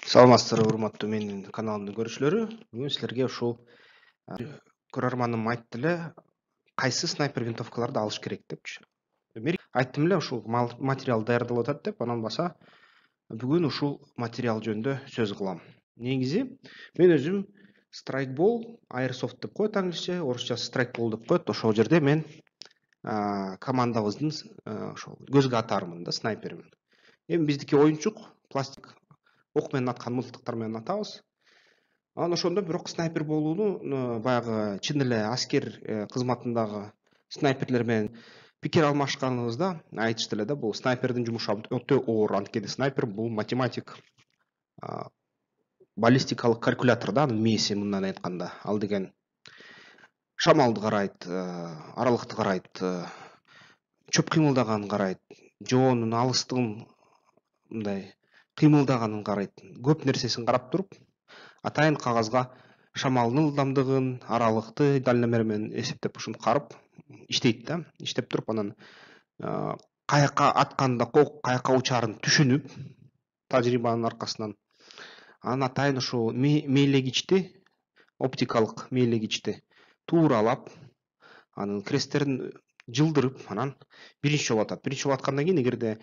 Саламатсыздарбы, урматтуу менин каналымдын көрүүчүлөрү. Бүгүн силерге ушул көрөрманым айтты эле, кайсы снайпер винтовкаларды алыш керек депчи. Мен айттым эле ушул материал даярдалып атат деп, анан баса бүгүн ушул материал жөнүндө сөз кылам. Негизи мен өзүм страйкбол, airsoft деп коет англисче, орусча страйкбол деп коет. Ошол жерде мен командабыздын ошол көзгө атаармын да, снайпермин. Эми биздики оюнчук, пластик ок менен аткан мылтыктар менен атабыз. Анан ошондо бирок снайпер болууну баягы чын эле аскер кызматындагы снайперлер менен пикир алмашканыбызда айтышты эле да, бул снайпердин жумушу өтө оор. Анткени снайпер бул математик, баллистикалык калькулятор да, анын мээси мындан айтканда. Ал деген шамалды карайт, аралыкты карайт, чөп кыймылдаганын карайт, жоонун алыстыгын мындай кыймылдаганын карайт. Көп нерсесин карап туруп, атайын кагазга шамалдын ылдамдыгын, аралыкты дальномер менен эсептеп ушинтип карап иштейт да. Иштеп туруп анан каяка атканда ок каяка учарын түшүнүп, тажрыйбанын аркасынан анан атайын ушул мейлегичти, оптикалык мейлегичти тууралап, анын кресттерин жылдырып, анан биринчи жолу атат. Биринчи жолу аткандан кийин эгерде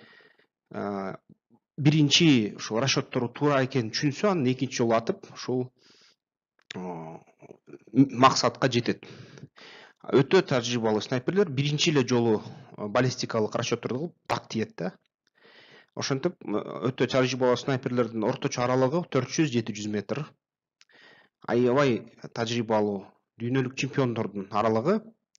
биринчи ушул расчеттору туура экенин түшүнсө, анан экинчи жолу атып, ушул максатка жетет. Өтө тажрыйбалуу снайперлер биринчи эле жолу баллистикалык расчетторду кылып так тиет да. Ошентип өтө тажрыйбалуу снайперлердин орточо аралыгы 400-700 метр. Аябай тажрыйбалуу дүйнөлүк чемпиондордун аралыгы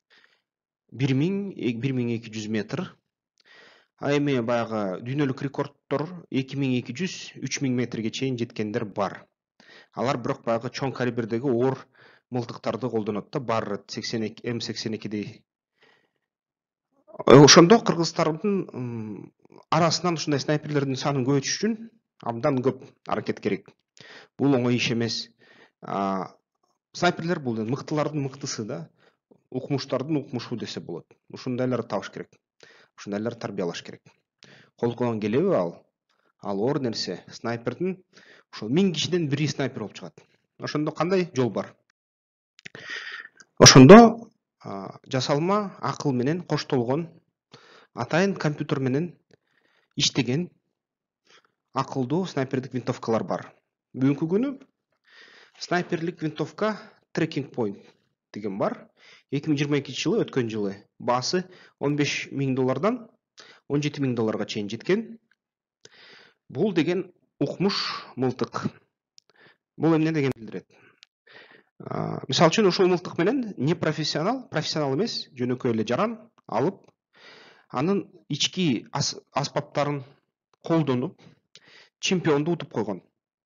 1000-1200 метр. Эми баягы дүйнөлүк рекордтор 2200-3000 метрге чейин жеткендер бар. Алар бирок баягы чоң калибрдеги оор мылтыктарды колдонот да, Barrett 82 М82дей. Ошондо кыргыздардын арасынан ушундай снайперлердин санын көбөйтүш үчүн абдан көп аракет керек. Бул оңой иш эмес. Снайперлер бул мыктылардын мыктысы да, укмуштардын укмушу десе болот. Ушундайларды табыш керек. Ушундайларды тарбиялаш керек. Колдон келеби ал? Ал оор нерсе. Снайпердин ошол 1000 кишиден бири снайпер болуп чыгат. Ошондо кандай жол бар? Ошондо жасалма акыл менен коштолгон, атайын компьютер менен иштеген акылдуу снайпердик винтовкалар бар. Бүгүнкү күнү снайперлик винтовка Tracking Point деген бар. 2022 жылы, өткөн жылы баасы $15,000 $17,000 чейин жеткен. Бул деген укмуш мылтык. Бул эмне деген билдирет? Мисалы үчүн ушул мылтык менен не профессионал эмес, жөнөкөй эле жаран алып, анын ички аспаптарын колдонуп, чемпионду утуп койгон.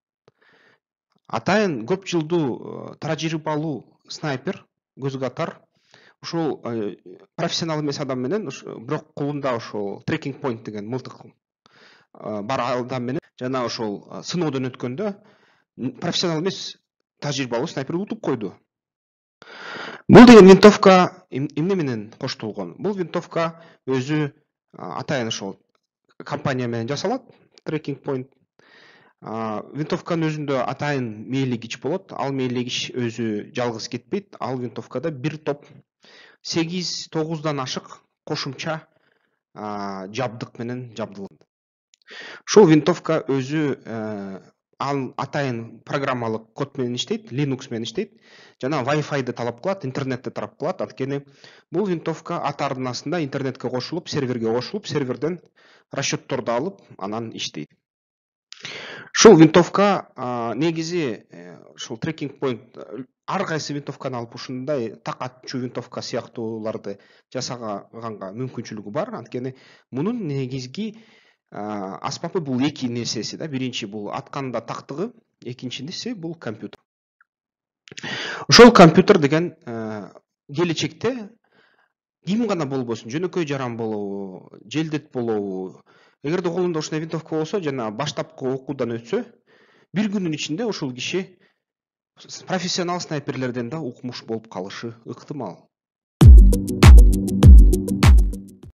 Атайын көп жылдуу тажрыйбалуу снайпер, көзгө атар, ушул профессионал эмес адам менен, бирок колунда ушул Tracking Point деген мылтык бар адам менен жана ошол сыноодон өткөндө профессионал эмес тажрыйбалуу снайпер утуп койду. Бул деген винтовка эмне менен коштолгон? Бул винтовка өзү атайын ошол компания менен жасалат, Tracking Point. Винтовканын өзүндө атайын мейлегич болот. Ал мейлегич өзү жалгыз кетпейт. Ал винтовкада бир топ 8-9дан ашык кошумча жабдык менен жабдылган. Ушул винтовка өзү атайын программалык код менен иштейт, Linux менен иштейт, жана Wi-Fi'ди талап кылат, интернетти талап кылат. Анткени бул винтовка атарынасында интернетке кошулуп, серверге кошулуп, серверден расчетторду алып, анан иштейт. Ушул винтовка негизи ушул Tracking Point ар кайсы винтовканы алып ушундай так атчу винтовка сыяктууларды жасаганга мүмкүнчүлүгү бар. Анткени мунун негизги аспапы бул эки нерсеси да. Биринчи бул атканда тактыгы, экинчиси бул компьютер. Ошол компьютер деген келечекте ким гана болбосун, жөнөкөй жаран болобу, желдет болобу, эгерде колунда ушундай винтовка болсо, жана баштапкы окуудан өтсө, бир күнүн ичинде ушул киши профессионал снайперлерден да укмуш болуп калышы ыктымал.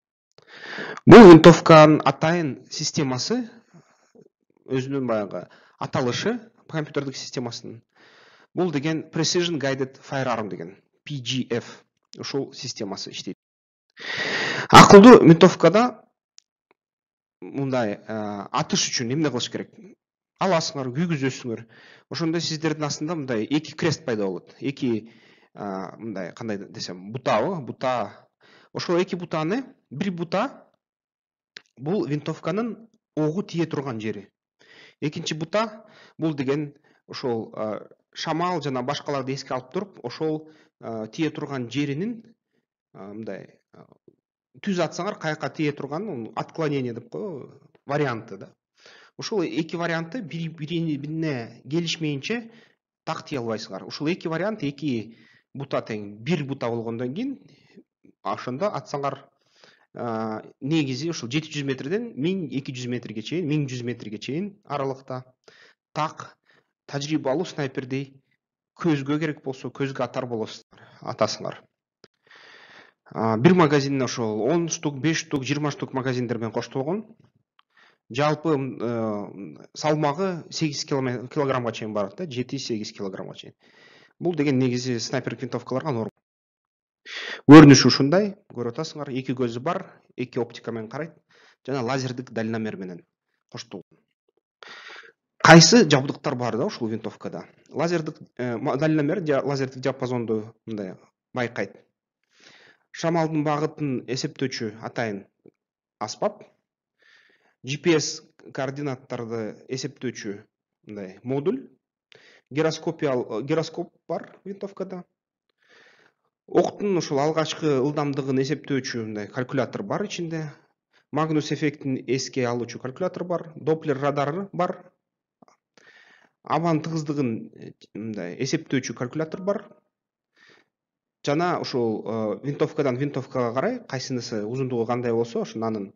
Бул винтовканын атайын системасы өзүнүн баягы аталышы компьютердик системасынын. Бул деген Precision Guided Firearm деген PGF ушул системасы иштейт. Акылдуу винтовкада мындай атыш үчүн эмне кылыш керек? Аласыңар, күйгүзөсүңөр. Ошондо сиздердин астында мындай эки крест пайда болот. Эки мындай кандай десем, бута. Ошол эки бутаны, бир бута бул винтовканын огу тие турган жери. Экинчи бута бул деген ошол шамал жана башкаларды эске алып туруп, ошол тие турган жеринин мындай түз атсаңар каяка тие турган отклонение деп коебу, варианты да. Ошол эки вариантты бирине келишмейинче так тие албайсыңар. Ушул эки вариант, эки бута тең бир бута болгондон кийин ошондо атсаңар негизи ушул 700 метрден 1200 метрге чейин, 1100 метрге чейин аралыкта так тажрыйбалуу снайпердей көзгө керек болсо көзгө атар болосуңар, атасыңар. Бир магазин ошол 10 штук, 5 штук, 20 штук магазиндер менен коштолгон. Жалпы салмагы 8 килограммга чейин барат да, 7-8 килограммга чейин. Бул деген негизи снайпер винтовкаларга норм. Көрүнүшү ушундай, көрүп атасыңар, эки көзү бар, эки оптика менен карайт, жана лазердик дальномер менен коштолгон. Кайсы жабдыктар бар да ушул винтовкада? Лазердик дальномер, лазердик диапазонду мындай байкайт. Шамалдын багытын эсептөөчү атайын аспап, GPS координаттарды эсептөөчү мындай модуль, гироскоп бар винтовкада. Октун ушул алгачкы ылдамдыгын эсептөөчү мындай калькулятор бар ичинде. Магнус эффектин эске алуучу калькулятор бар, доплер радары бар. Абан тыгыздыгын мындай эсептөөчү калькулятор бар. Жана ушул винтовкадан винтовкага карай кайсынысы узундугу кандай болсо, ошонун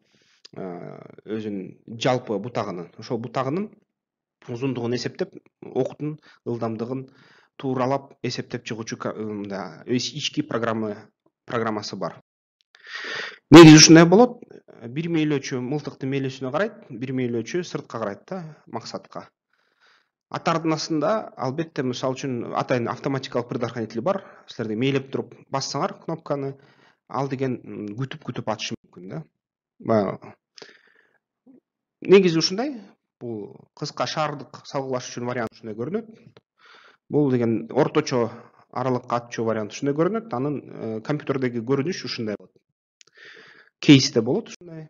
өзүнүн жалпы бутагынын, ошол бутагынын узундугун эсептеп, октун ылдамдыгын тууралап эсептеп чыгуучу ички программасы бар. Негизи ушундай болот. Бир мээлөөчү мылтыктын мээлөөсүнө карайт, бир мээлөөчү сыртка карайт да, максатка. Атардын астында албетте мисалы үчүн атайын автоматикалык предохранитель бар. Силерде мээлеп туруп бассаңар кнопканы, ал деген күтүп атышы мүмкүн да. Негизи ушундай. Бул кыска шаардык салгылаш үчүн вариант ушундай көрүнөт. Бул деген орточо аралыкка атчу вариант ушундай көрүнөт. Анын компьютердеги көрүнүш ушундай болот. Кейсте болот ушундай.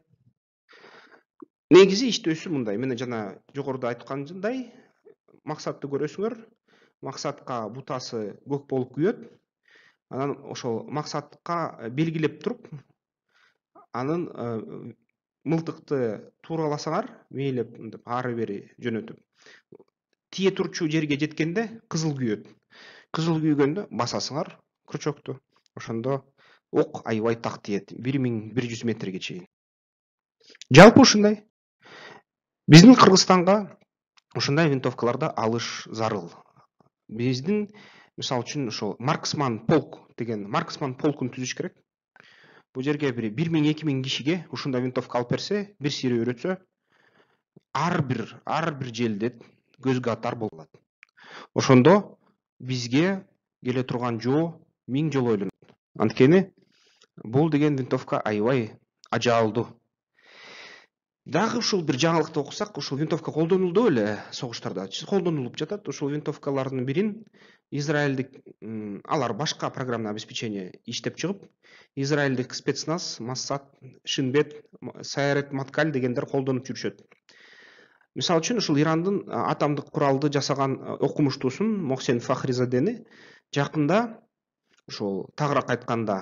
Негизи иштөөсү мындай. Мен жана жогоруда айтканымдай, максатты көрөсүңөр. Максатка бутасы көк болуп күйөт. Анан ошол максатка белгилеп туруп, анын мылтыкты туураласаңар, мээлеп ары бери жөнөтүп, тие турчу жерге жеткенде кызыл күйөт. Кызыл күйгөндө басасыңар крючокту. Ошондо ок аябай так тиет, 1100 метрге чейин. Жалпы ушундай. Биздин Кыргызстанга ушундай винтовкаларды алыш зарыл. Биздин мисалы үчүн ошол марксман полк деген марксман полкун түзүш керек. Бул жерге бир 1000-2000 кишиге ушундай винтовка алып берсе, бир сири үйрөтсө, ар бир желде көзгө атар болот. Ошондо бизге келе турган жоо 1000 жолу ойлонот. Анткени бул деген винтовка аябай ажаалдуу. Дагы ушул бир жаңылыкты окусак, ушул винтовка колдонулду эле согуштарда. Колдонулуп жатат. Ушул винтовкалардын бирин израилдик алар башка программный обеспечение иштеп чыгып, израилдик спецназ, Моссад, Шинбет, Сайрет Маткаль дегендер колдонуп жүрүшөт. Мисалы үчүн ушул Ирандын атомдук куралды жасаган окумуштуусун Мохсен Фахризадени жакында ушул тагыраак айтканда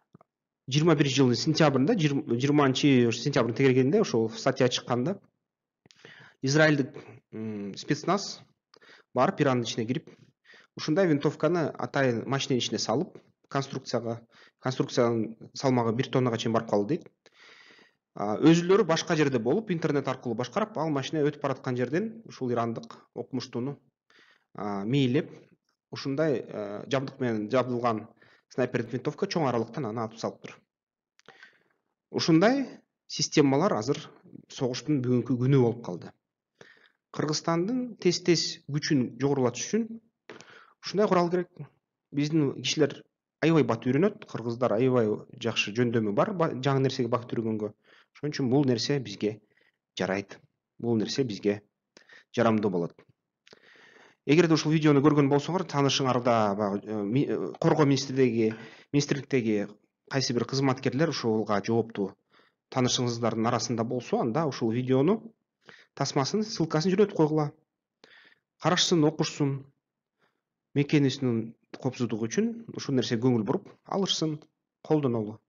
21 жылдын сентябрында, 20 сентябрдын тегерегинде ошол статья чыкканда израилдик спецназ барып Ирандын ичине кирип, ушундай винтовканы атайын машиненин ичине салып, конструкциянын салмагы 1 тоннага чейин барып калды дейт. Өзүлөрү башка жерде болуп, интернет аркылуу башкарып, ал машина өтүп бараткан жерден ушул ирандык окумуштууну мээлеп, ушундай жабдык менен жабдылган снайпердик винтовка чоң аралыктан аны атып салыптыр. Ушундай системалар азыр согуштун бүгүнкү күнү болуп калды. Кыргызстандын тез күчүн жогорулатыш үчүн ушундай курал керек. Биздин кишилер аябай бат үйрөнөт, кыргыздар аябай жакшы жөндөмү бар жаңы нерсеге бат үйрөнгөнгө. Ошон үчүн бул нерсе бизге жарайт. Бул нерсе бизге жарамдуу болот. Эгерде ушул видеону көргөн болсоңор, таанышыңарда баягы коргоо министрликтеги кайсы бир кызматкерлер ушулга жооптуу таанышыңыздардын арасында болсо, анда ушул видеону тасмасын, ссылкасын жөнөтүп койгула. Карашсын, окушсун, мекенисинин коопсуздугу үчүн ушул нерсеге көңүл буруп алышсын, колдонолу.